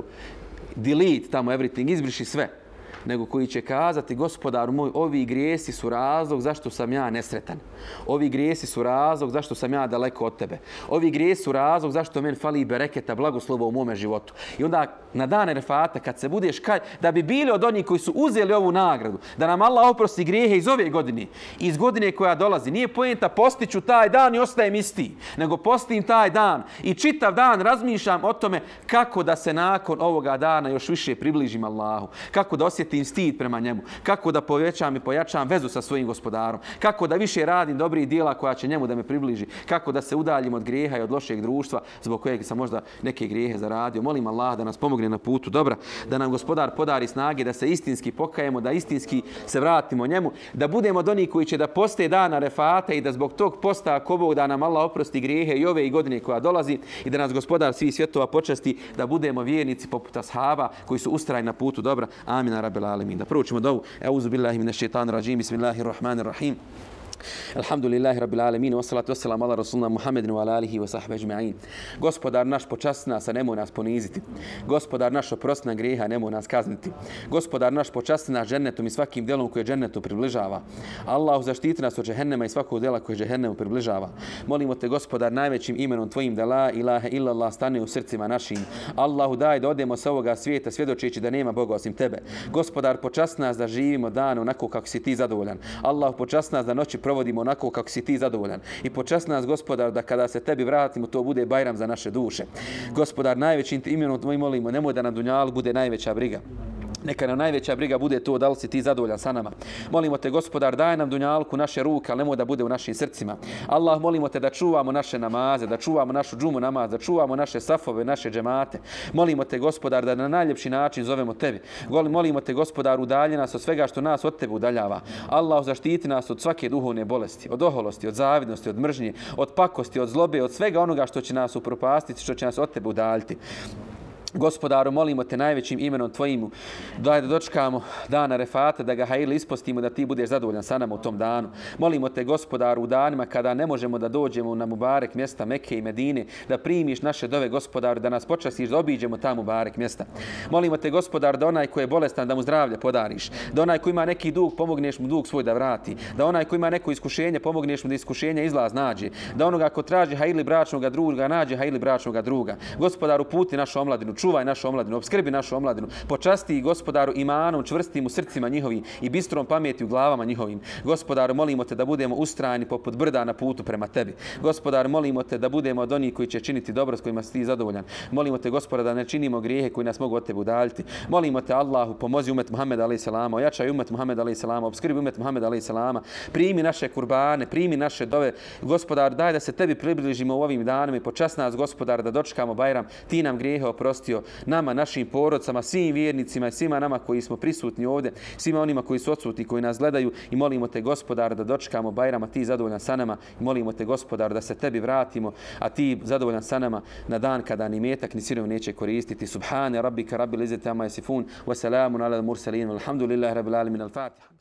delete tamo everything, izbriši sve, nego koji će kazati Gospodaru moj, ovi grijesi su razlog zašto sam ja nesretan. Ovi grijesi su razlog zašto sam ja daleko od tebe. Ovi grijesi su razlog zašto meni fali bereketa, blagoslova u mome životu. I onda na dan arefata kad se budeš da bi bili od onih koji su uzeli ovu nagradu, da nam Allah oprosti grijehe iz ove godine, iz godine koja dolazi. Nije poenta postiću taj dan i ostajem isti, nego postim taj dan i čitav dan razmišljam o tome kako da se nakon ovoga dana još više približim Allahu, kako da osjetim stid prema njemu, kako da povećam i pojačam vezu sa svojim Gospodarom, kako da više radim dobrih djela koja će njemu da me približi, kako da se udaljim od grijeha i od lošeg društva zbog kojeg sam možda neke grijehe zaradio. Molim Allah da nas pomogne na putu dobra, da nam Gospodar podari snage, da se istinski pokajemo, da istinski se vratimo njemu, da budemo od onih koji će da poste dana arefata i da zbog tog posta, ako Bog da nam Allah oprosti grijehe i ove i godine koja dolazi i da nas Gospodar svih svjetova počasti da budemo vjernici poput ashaba koji su ustrajni na putu dobra. Amin. Rabbil alemin. Da proučimo dovu. Euzu billahi minash shaitanir rajim. Bismillahirrahmanirrahim. Alhamdulillahi rabbil alamin, wassalatu wassalamu ala rasulina Muhammedin wa ala alihi wa sahbihi ajma'in. Gospodar naš, počasti nas, a nemoj nas poniziti. Gospodar naš, oprosti nam grijeha, nemoj nas kazniti. Gospodar naš, počasti nas džennetom i svakim djelom koje džennetu približava. Allahu, zaštiti nas od džehennema i svakog djela koje džehennemu približava. Molimo te, Gospodar, najvećim imenom tvojim da la ilaha illallah stane u srcima našim. Allahu, daj da odemo sa ovoga svijeta svjedočeći da nema Boga osim tebe. Gospodar, počasti nas da živimo dan onako kako si ti zadovoljan. Allahu, počasti nas da noći provodimo onako kako si ti zadovoljan. I počasti nas, Gospodar, da kada se tebi vratimo, to bude bajram za naše duše. Gospodar, najvećim imenom tvojim molimo, nemoj da na dunjalu bude najveća briga. Neka nam najveća briga bude to da li si ti zadovoljan sa nama. Molimo te, Gospodar, daj nam dunjalku naše ruke, ali nemoj da bude u našim srcima. Allah, molimo te da čuvamo naše namaze, da čuvamo našu džumu namaz, da čuvamo naše safove, naše džemate. Molimo te, Gospodar, da na najljepši način zovemo tebi. Molimo te, Gospodar, udalji nas od svega što nas od tebe udaljava. Allah, zaštiti nas od svake duhovne bolesti, od oholosti, od zavidnosti, od mržnje, od pakosti, od zlobe, od svega onoga što će nas upropastiti, što će nas od tebe udaljiti. Gospodaru, molimo te najvećim imenom tvojim, daj da dočekamo dana arefata, da ga hajili ispostimo, da ti budeš zadovoljan sa nama u tom danu. Molimo te, Gospodaru, u danima kada ne možemo da dođemo na Mubarek mjesta Mekke i Medine, da primiš naše dove, Gospodaru, da nas počastiš da obiđemo ta Mubarek mjesta. Molimo te, Gospodaru, da onaj koji je bolestan, da mu zdravlje podariš, da onaj koji ima neki dug, pomogneš mu dug svoj da vrati, da onaj koji ima neko iskušenje, pomogneš mu da iskušenja izlaz nađe, da onoga ko traži hajili bračnog druga, nađe hajili bračnog druga. Gospodaru, puti našu omladinu, čuvaj našu omladinu, obskrbi našu omladinu, počasti, Gospodaru, imanom čvrstim u srcima njihovim i bistrom pameti u glavama njihovim. Gospodaru, molimo te da budemo ustrajni poput brda na putu prema tebi. Gospodaru, molimo te da budemo od onih koji će činiti dobro s kojima si ti zadovoljan. Molimo te, Gospodaru, da ne činimo grijehe koji nas mogu od tebe udaljiti. Molimo te, Allahu, pomozi umet Muhammed a.s. ojačaj umet Muhammed a.s. obskrbi umet Muhammed a.s. primi naše kurbane, primi naše dove. Gospodaru, daj da se tebi približimo u ovim danima i počasti nas, Gospodaru, da dočekamo Bajram. Ti nam grijehe oprostio, nama, našim porodcama, svim vjernicima i svima nama koji smo prisutni ovdje, svima onima koji su odsutni, koji nas gledaju i molimo te, Gospodar, da dočekamo Bajrama, ti zadovoljan sa nama i molimo te, Gospodar, da se tebi vratimo, a ti zadovoljan sa nama na dan kada ni metak ni sirov neće koristiti. Subhane rabbika rabbil izzati amma yasifun wa salamun ala al-mursalin walhamdulillahi rabbil alamin. Al-Fatiha.